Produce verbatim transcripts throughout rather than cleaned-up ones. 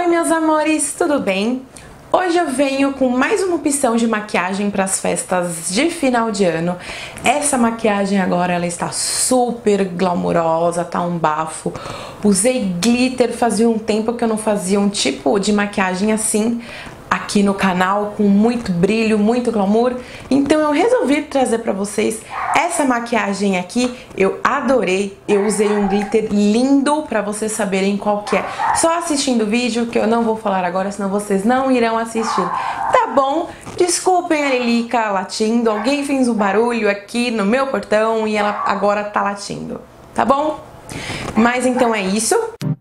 Oi meus amores, tudo bem? Hoje eu venho com mais uma opção de maquiagem para as festas de final de ano. Essa maquiagem agora ela está super glamourosa, tá um bafo. Usei glitter, fazia um tempo que eu não fazia um tipo de maquiagem assim aqui no canal, com muito brilho, muito glamour. Então eu resolvi trazer pra vocês essa maquiagem aqui. Eu adorei, eu usei um glitter lindo pra vocês saberem qual que é. Só assistindo o vídeo, que eu não vou falar agora, senão vocês não irão assistir. Tá bom? Desculpem a Lilica latindo, alguém fez um barulho aqui no meu portão e ela agora tá latindo, tá bom? Mas então é isso.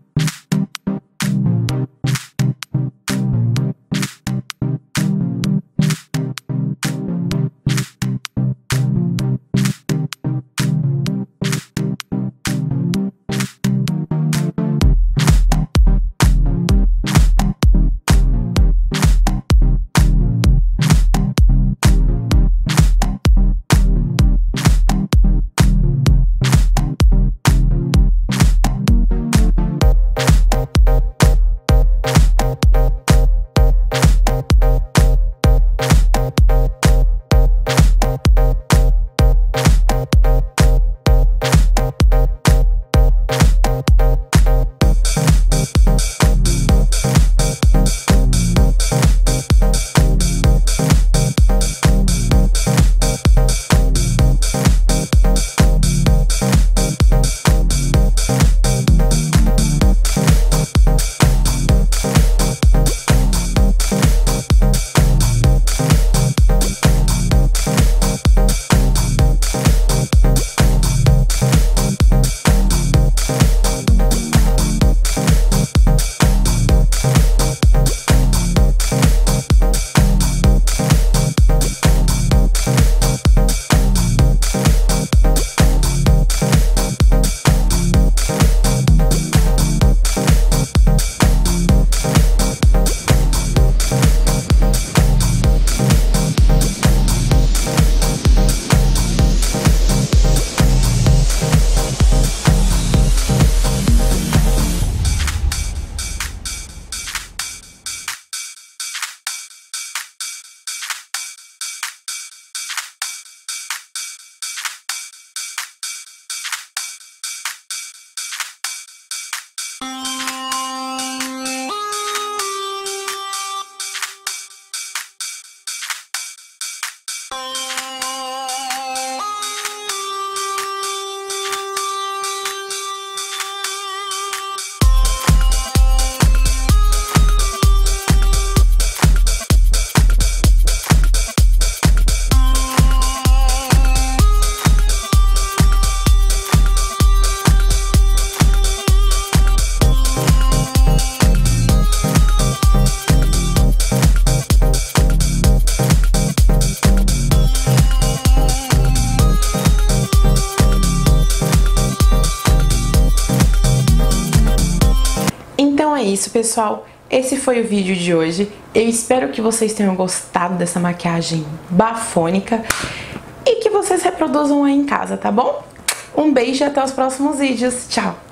Então é isso, pessoal. Esse foi o vídeo de hoje. Eu espero que vocês tenham gostado dessa maquiagem bafônica e que vocês reproduzam aí em casa, tá bom? Um beijo e até os próximos vídeos. Tchau!